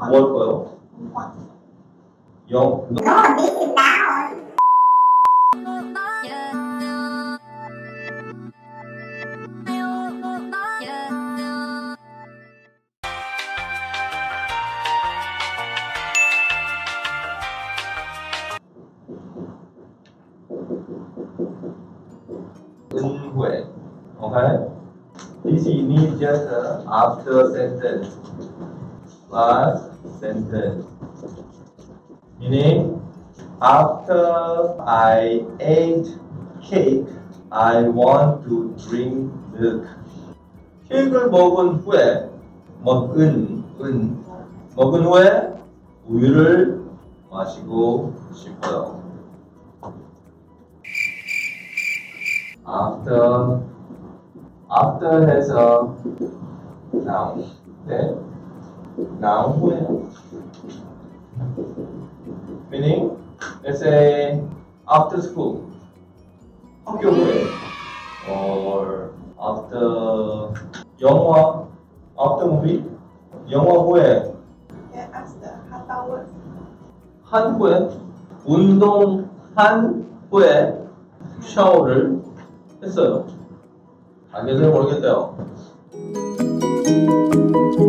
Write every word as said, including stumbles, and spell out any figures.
뭐 할 거예요? 영. No, this is down. 은후에. Okay? This you need just uh, after sentence. Last sentence. Meaning, after I ate cake, I want to drink milk. 케이크를 먹은 후에, 먹은, 은, 먹은 후에 우유를 마시고 싶어요. After, after 해서 noun. 네? noun 후에. Meaning, let's say after school, 학교 후에, or after 영화, after movie, 영화 후에, Yeah, after half hours. 한 후에, 운동한 후에 샤워를 했어요. 알겠어요? 모르겠어요.